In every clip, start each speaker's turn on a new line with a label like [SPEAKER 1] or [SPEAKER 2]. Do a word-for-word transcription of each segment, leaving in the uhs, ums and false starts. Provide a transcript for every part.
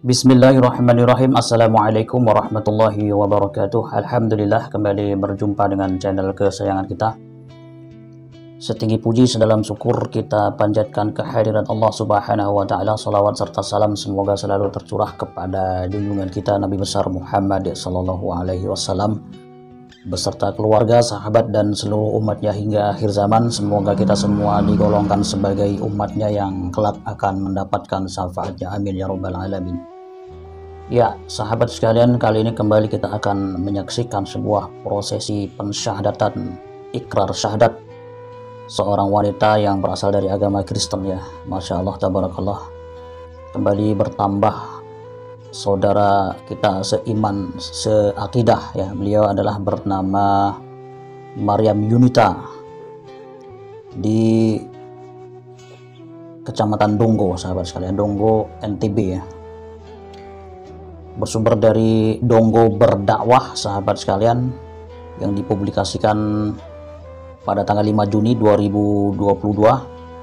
[SPEAKER 1] Bismillahirrahmanirrahim. Assalamualaikum warahmatullahi wabarakatuh. Alhamdulillah, kembali berjumpa dengan channel kesayangan kita. Setinggi puji sedalam syukur kita panjatkan kehadiran Allah Subhanahu wa taala. Salawat serta salam semoga selalu tercurah kepada junjungan kita Nabi besar Muhammad sallallahu alaihi wasallam beserta keluarga, sahabat dan seluruh umatnya hingga akhir zaman. Semoga kita semua digolongkan sebagai umatnya yang kelak akan mendapatkan syafaatnya. Amin ya rabbal alamin. Ya, sahabat sekalian, kali ini kembali kita akan menyaksikan sebuah prosesi pensyahadatan ikrar syahadat seorang wanita yang berasal dari agama Kristen ya. Masya Allah, tabarakallah. Kembali bertambah saudara kita seiman, seakidah ya. Beliau adalah bernama Maryam Yunita di Kecamatan Donggo, sahabat sekalian, Donggo N T B ya. Bersumber dari Donggo Berdakwah, sahabat sekalian, yang dipublikasikan pada tanggal lima Juni dua ribu dua puluh dua.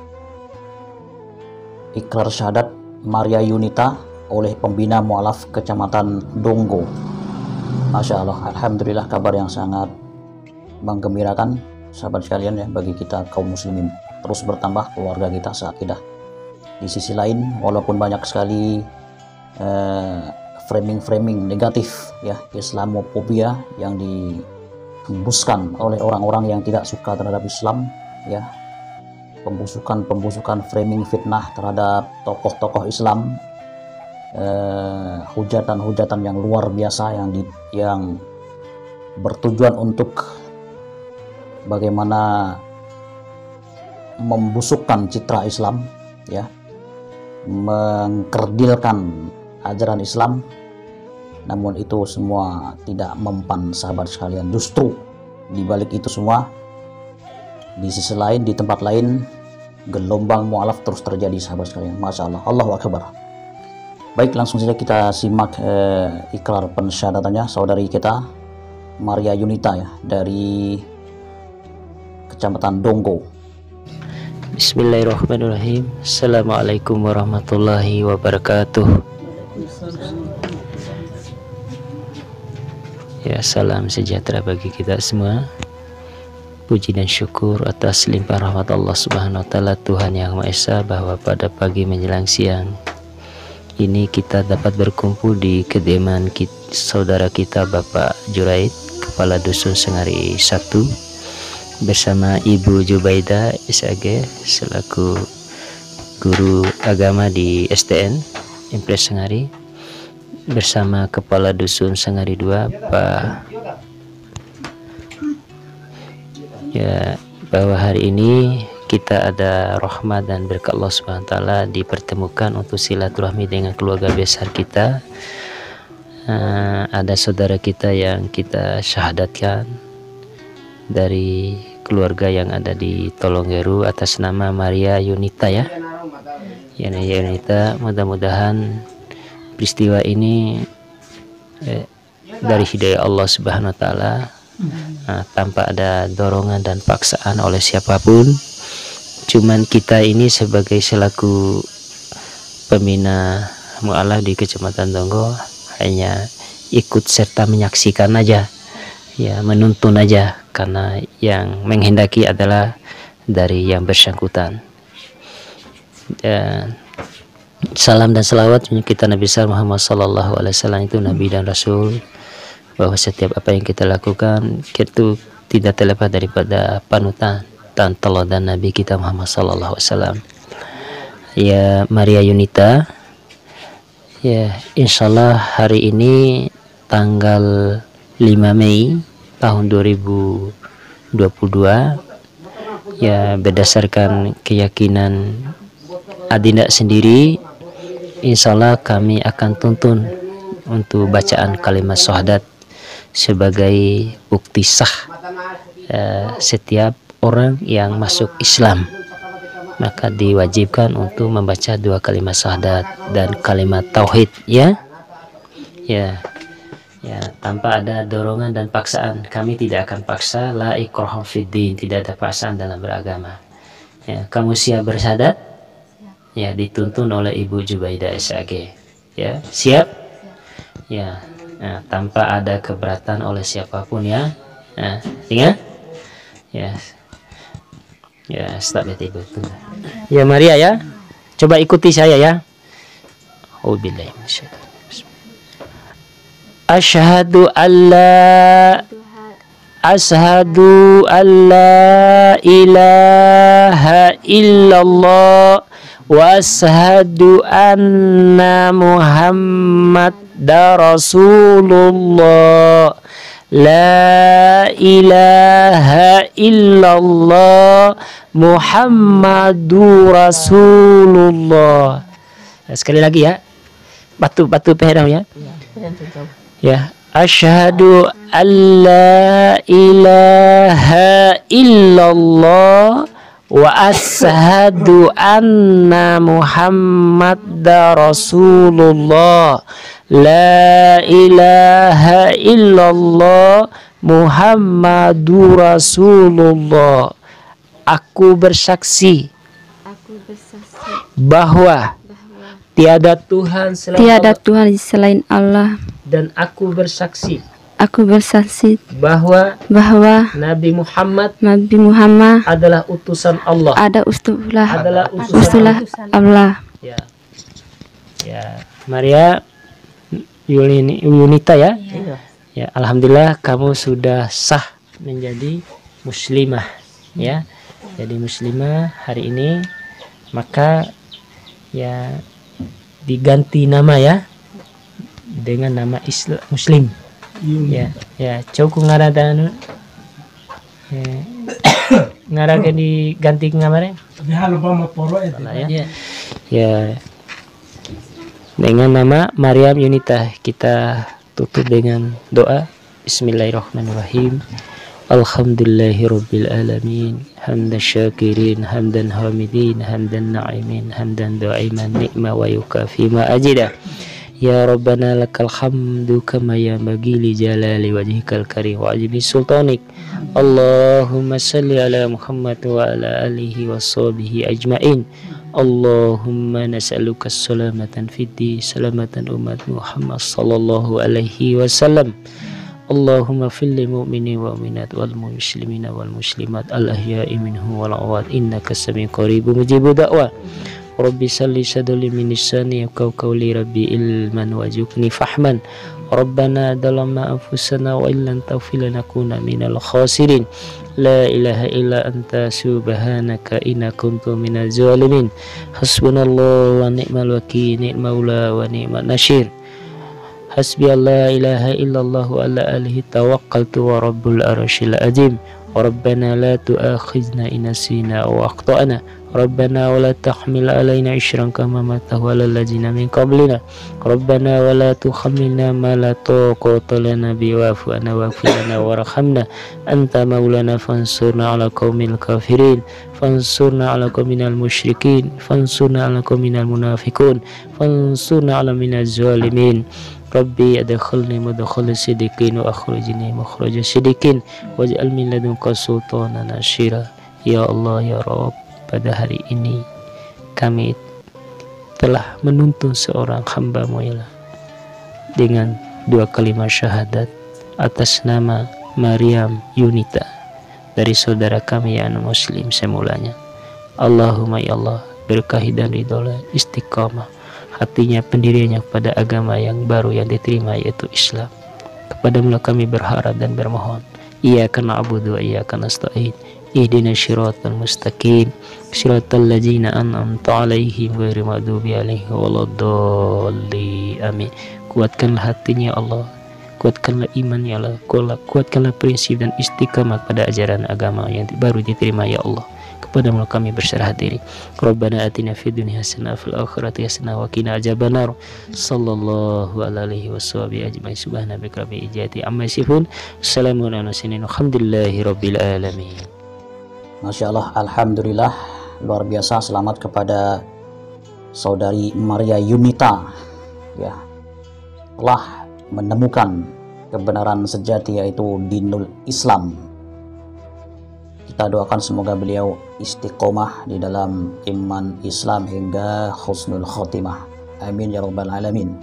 [SPEAKER 1] Ikrar syahadat Maria Yunita oleh pembina mualaf Kecamatan Donggo. Masya Allah, alhamdulillah, kabar yang sangat menggembirakan sahabat sekalian ya, bagi kita kaum muslimin. Terus bertambah keluarga kita seakidah. Di sisi lain, walaupun banyak sekali eh, framing-framing negatif ya, Islamofobia yang dihembuskan oleh orang-orang yang tidak suka terhadap Islam ya, pembusukan-pembusukan framing fitnah terhadap tokoh-tokoh Islam, eh, hujatan-hujatan yang luar biasa yang di, yang bertujuan untuk bagaimana membusukkan citra Islam ya, mengkerdilkan ajaran Islam. Namun itu semua tidak mempan sahabat sekalian. Justru di balik itu semua, di sisi lain, di tempat lain, gelombang mualaf terus terjadi sahabat sekalian. Masya Allah, Allahu Akbar. Baik, langsung saja kita simak eh, ikrar pensyahadatannya saudari kita Maria Yunita ya, dari Kecamatan Donggo.
[SPEAKER 2] Bismillahirrahmanirrahim. Assalamualaikum warahmatullahi wabarakatuh. Ya, salam sejahtera bagi kita semua. Puji dan syukur atas limpahan rahmat Allah Subhanahu wa taala, Tuhan yang Maha Esa, bahwa pada pagi menjelang siang ini kita dapat berkumpul di kediaman kita, saudara kita Bapak Juraid, Kepala Dusun Sengari satu, bersama Ibu Jubaida S A G selaku guru agama di S T N Impres Sengari, bersama Kepala Dusun Sengari dua Pak, ya, bahwa hari ini kita ada rahmat dan berkat Allah Subhanahu wa taala dipertemukan untuk silaturahmi dengan keluarga besar kita. Uh, ada saudara kita yang kita syahadatkan dari keluarga yang ada di Tolonggeru atas nama Maria Yunita ya. Ya, Maria Yunita, mudah-mudahan peristiwa ini eh, dari hidayah Allah Subhanahu wa taala, nah, tanpa ada dorongan dan paksaan oleh siapapun. Cuman kita ini sebagai selaku pembina mualaf di Kecamatan Donggo hanya ikut serta menyaksikan aja ya, menuntun aja, karena yang menghendaki adalah dari yang bersangkutan. Dan salam dan salawat kita Nabi besar Muhammad sallallahu alaihi wasallam, itu Nabi dan Rasul, bahwa setiap apa yang kita lakukan itu tidak terlepas daripada panutan dan teladan Nabi kita Muhammad sallallahu alaihi wasallam. Ya, Maria Yunita, ya, insyaallah hari ini tanggal lima Mei tahun dua ribu dua puluh dua ya, berdasarkan keyakinan Adinda sendiri, insyaallah kami akan tuntun untuk bacaan kalimat syahadat sebagai bukti sah uh, setiap orang yang masuk Islam, maka diwajibkan untuk membaca dua kalimat syahadat dan kalimat tauhid ya. Ya, ya, tanpa ada dorongan dan paksaan. Kami tidak akan paksa, la ikraha fiddin, tidak ada paksaan dalam beragama. Ya, kamu siap bersyahadat? Ya, dituntun oleh Ibu Jubaida S A G. Ya, siap? Ya. Nah, tanpa ada keberatan oleh siapapun ya. Nah, ingat? Ya. Ya, stop ya betul. Ya Maria ya. Coba ikuti saya ya. Auzubillahi minasyaitonir rajim. Asyhadu alla Asyhadu alla ilaha illallah wa asyhadu anna Muhammadar Rasulullah. La ilaha illallah Muhammadur Rasulullah. Nah, sekali lagi ya. Batu-batu peheram ya. Ya. Asyhadu alla ilaha illallah wa asyhadu anna Muhammadar Rasulullah. La ilaha illallah Muhammadur Rasulullah. Aku bersaksi,
[SPEAKER 3] Aku bersaksi
[SPEAKER 2] bahwa,
[SPEAKER 3] bahwa
[SPEAKER 2] tiada Tuhan selain
[SPEAKER 3] tiada
[SPEAKER 2] Allah,
[SPEAKER 3] Tuhan selain Allah.
[SPEAKER 2] dan aku bersaksi
[SPEAKER 3] Aku bersaksi
[SPEAKER 2] bahwa
[SPEAKER 3] bahwa
[SPEAKER 2] Nabi Muhammad
[SPEAKER 3] Nabi Muhammad
[SPEAKER 2] adalah utusan Allah.
[SPEAKER 3] ada ustulah
[SPEAKER 2] Adalah utusan
[SPEAKER 3] ustulah Allah.
[SPEAKER 2] Ya, ya, Maria Yulini, Yunita ya. Ya, alhamdulillah kamu sudah sah menjadi muslimah ya. Jadi muslimah hari ini, maka ya diganti nama ya dengan nama Islam Muslim. Ya, ya, coba ngaradan ya, ngaraga diganti ngamarnya. Ya. Ya. Dengan nama Maryam Yunita, kita tutup dengan doa. Bismillahirrahmanirrahim. Alhamdulillahirabbil alamin. Hamdan syakirin, hamdan hamidin, hamdan na'imin, hamdan da'iman ni'ma wa yukafi ma ajida. Ya Rabbana lakal hamdu kama yanbaghi li jalali wajhikal karim wa ajmi sultanik. Allahumma salli ala Muhammad wa ala alihi wa sahbihi ajmain. Allahumma nas'aluka salamatan fid-din, salamatan umat Muhammad sallallahu alaihi wasallam. Allahumma fil lil mu'minin wal mu'minat wal muslimina wal muslimat al ahya'i minhum wal amwat innaka sami'un qaribun mujibud da'wah. Rabbi salli sadli min lisani yaqau qawli rabbi ilman wajukni fahman. Rabbana dalamna anfusana wa illam taghfir lana kunna minal khasirin. La ilaha illa anta subhanaka inna kuntu minaz zalimin. Hasbunallahu wa ni'mal wakil, ni'mal maula wa ni'man nasir. Hasbi la ilaha illallah wa ala alihi tawakkaltu wa rabbul arsyil azim. Rabbana la tu'akhizna in nasina aw akhtana. Rabbana wa la tahmil alaina isran kama hamaltahu alal ladzina min qablina. Rabbana wa la tuhammilna ma la taqata lana bihi wa'fu 'anna waghfir lana warhamna anta maulana fansurna 'ala qaumil kafirin. Fansurna 'ala qauminal musyrikin. Fansurna 'ala qauminal munafiqun. Fansurna 'ala minaz zalimin. Rabbi adkhilni mudkhala sidiqin wa akhrijni mukhraja sidiqin waj'al min ladunka sultanan nasyira. Ya Allah ya Rabb, pada hari ini kami telah menuntun seorang hamba-Mu ya Allah dengan dua kalimat syahadat atas nama Maryam Yunita dari saudara kami yang muslim semulanya. Allahumma ya Allah, berkahi dan ridholah, istiqamah hatinya, pendiriannya kepada agama yang baru yang diterima yaitu Islam. Kepadamu kami berharap dan bermohon. Iyyaka na'budu wa iyyaka nasta'in. Ihdinas siratal mustaqim, siratal ladzina an'amta 'alaihim ghairil maghdubi 'alaihim waladdallin. Amin. Kuatkanlah hatinya Allah, kuatkanlah imannya Allah, kuatkanlah prinsip dan istiqamah pada ajaran agama yang baru diterima ya Allah. Kepadamu kami berserah diri. Rabbana atina fid dunya hasanah fil akhirati hasanah wa qina adzabannar. Sallallahu alaihi wasallam ajmain. Subhana rabbika rabbil izzati amma yasifun. Assalamu alaikum warahmatullahi rabbil alamin.
[SPEAKER 1] Masya Allah, alhamdulillah, luar biasa. Selamat kepada saudari Maria Yunita ya, telah menemukan kebenaran sejati yaitu dinul Islam. Kita doakan semoga beliau istiqomah di dalam iman Islam hingga husnul khotimah. Amin ya rabbal alamin.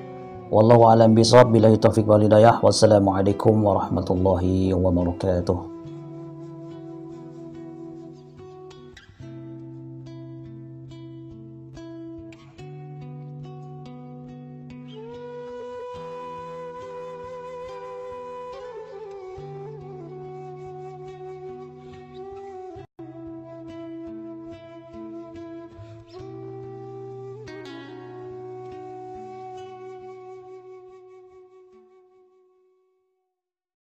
[SPEAKER 1] Wallahu a'lam bishawab. Billahi taufiq wal hidayah. Wassalamualaikum warahmatullahi wabarakatuh.